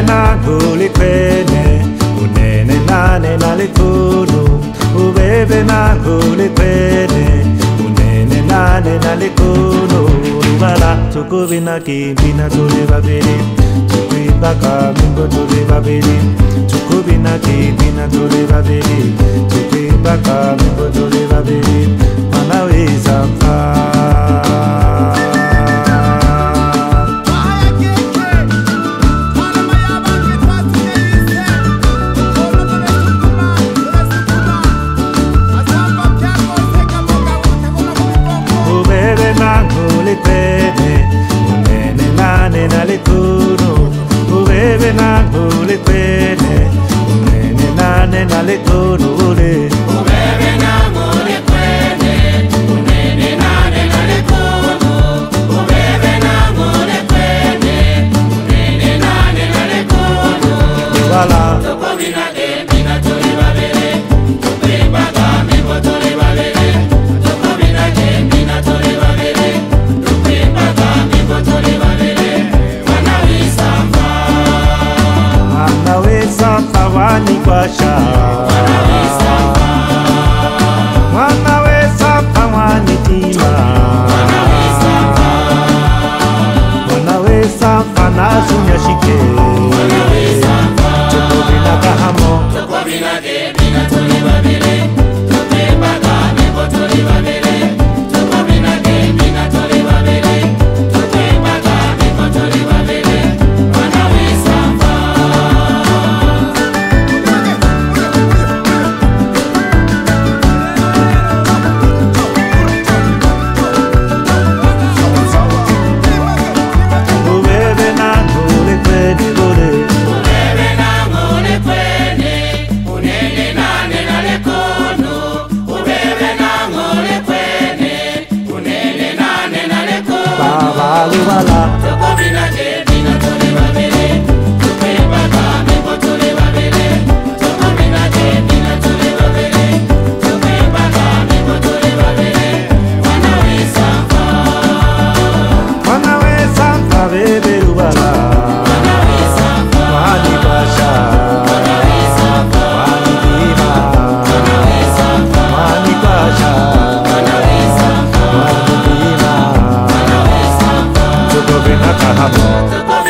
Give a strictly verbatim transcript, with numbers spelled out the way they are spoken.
nanguli kwene unene nane nalikunu ubebe nanguli kwene unene nane nalikunu rubala tukubina kimbina tuli babiri tukwibaka mingo tuli babiri tukubina kimbina tuli babiri tukwibaka mingo tuli babiri manaweza mfa ubebe nanguli kwene unene nane nalikunu ule ubebe nanguli kwene unene nane nalikunu ubebe nanguli kwene unene nane nalikunu wala tukubina kembina tuli babele tukwibaga mingo tuli babele tukubina kembina tuli babele tukwibaga mingo tuli babele wani kwasha mwana wesa pawani tima mwana wesa pana sunya shike tukubina kahamo tukubina ke bina tuli babele tukembaga meko tuli babele tukubina ke bina tuli babele tukembaga meko tuli babele mwana wesa wala tukubina kembina tuli babele tukembaga mingo tuli babele tukubina kembina tuli babele tukembaga mingo tuli babele mwana wesa mfa mwana wesa mfa bebe wala mwana wesa mfa wani basha mwana wesa mfa wani dima mwana wesa mfa wani basha mwana wesa mfa wani dima tukubina kahamo